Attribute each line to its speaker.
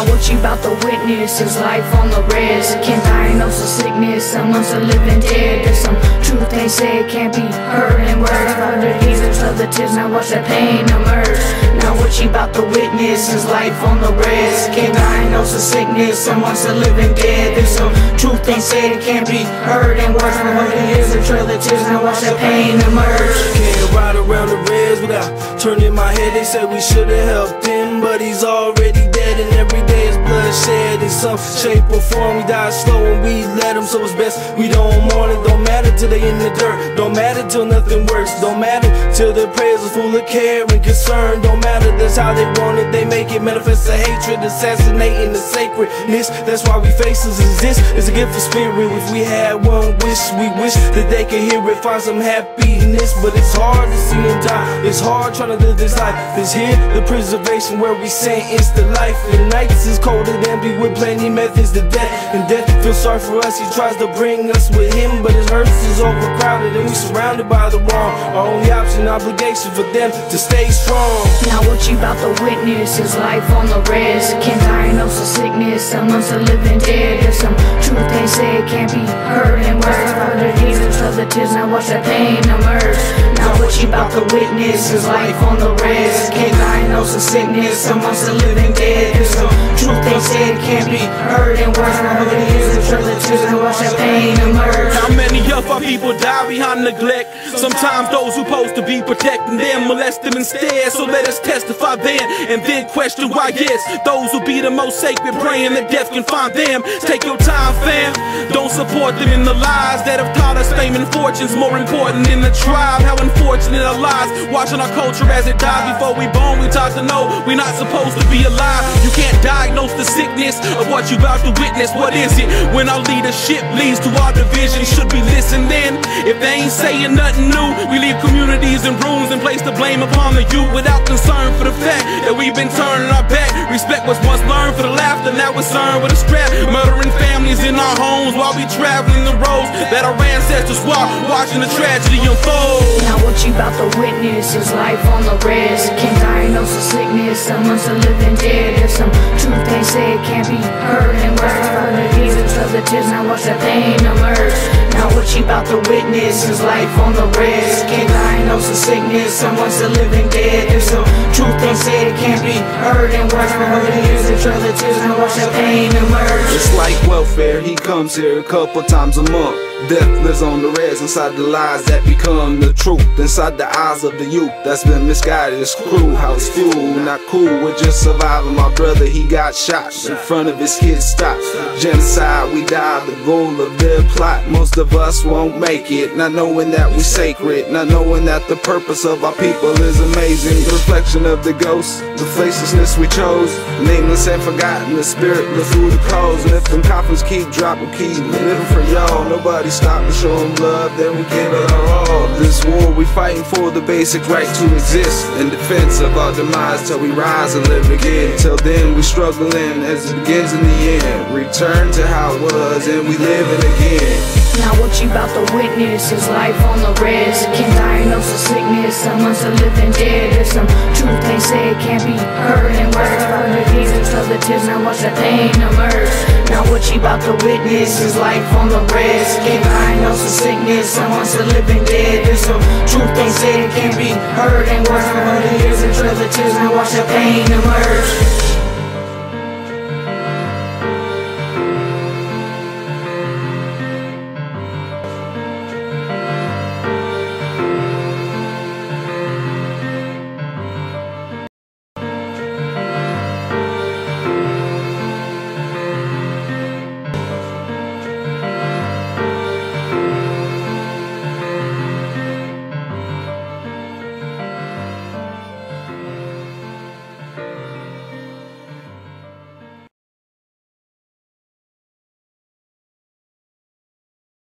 Speaker 1: Now what you about to witness is life on the res. Can't diagnose a sickness amongst the living dead. There's some truth they say it can't be heard in words. Under these of the tears, now watch that pain emerge. Now what you about to witness is life on the res. Can't diagnose a sickness amongst the living dead. There's some truth they say it can't be heard in words. Under these a trail of tears, now watch that pain emerge.
Speaker 2: Can't ride around the res without turning my head. They said we should've helped him, but he's already dead, and every day is bloodshed in some shape or form. We die slow and we let him, so it's best we don't mourn it. Don't matter till they in the dirt, don't matter till nothing works, don't matter till their prayers are full of care and concern. Don't matter, that's how they want it, they make it manifest the hatred, assassinating the sacredness. That's why we faces exist, it's a gift for spirit. If we had one wish, we wish that they could hear it, find some happiness. But it's hard to see them die, it's hard trying to live this life. This here, the preservation where we sentence the life. The nights is colder than be with plenty methods to death. And death feels sorry for us, he tries to bring us with him, but his hearse is overcrowded and we surrounded by the wrong. Our only option, obligation for them to stay strong.
Speaker 1: Now what you about to witness is life on the res. Can't diagnose a sickness amongst the living dead. There's some truth they say it can't be heard in words. Under these of the tears, now watch that pain emerge. Now what you about to witness is life on the res. Can't diagnose a sickness amongst the living dead. There's some truth they say it can't be heard in words. Under these of the tears, now watch that pain emerge.
Speaker 3: How many of our people die behind neglect? Sometimes those who supposed to be protecting them molest them instead. So let us testify then and then question why. Yes, those who be the most sacred, praying that death can find them. Take your time, fam. Don't support them in the lies that have taught us fame and fortune's more important than the tribe. How unfortunate our lives, watching our culture as it dies. Before we born, we taught to know we're not supposed to be alive. You can't diagnose the sickness of what you about to witness. What is it? When our leadership leads to our division, should we listen then? If they ain't saying nothing new, we leave communities in ruins and place the blame upon the youth without concern for the fact that we've been turning our back. Respect was once learned for the laughter, now it's earned with a strap. Murdering families in our homes while we traveling the roads that our ancestors walked, watching the tragedy unfold.
Speaker 1: Now what you about to witness is life on the res. Can't diagnose a sickness amongst the living dead. There's some truth they say it can't be heard in words. Under these of the tears, now watch that pain emerge. Now what you about to witness is life on the res. Can't diagnose a sickness amongst the living dead. There's some truth they say it can't be heard in words. Under these of the tears, now watch that pain emerge.
Speaker 4: It's like welfare, he comes here a couple times a month. Death lives on the res, inside the lies that become the truth. Inside the eyes of the youth that's been misguided. It's cruel how it's fueled, not cool with just surviving. My brother, he got shot in front of his kids. Stop genocide, we die, the goal of their plot. Most of us won't make it, not knowing that we sacred, not knowing that the purpose of our people is amazing. The reflection of the ghosts, the facelessness we chose, nameless and forgotten, the spirit lives through the coals. And if them coffins keep dropping, keep living for y'all. Nobody stop to show them love, then we give it our all. This war we fighting for the basic right to exist, in defense of our demise till we rise and live again. Till then we struggling as it begins in the end. Return to how it was and we living again.
Speaker 1: Now what you about to witness is life on the res. Can't diagnose a sickness amongst the living dead. There's some truth they say it can't be heard in words. Under these of the tears, now watch that pain emerge. Now what you about to witness is life on the res. Can't diagnose a sickness amongst the living dead. There's some truth they say it can't be heard in words. Under these of the tears, now watch that pain emerge.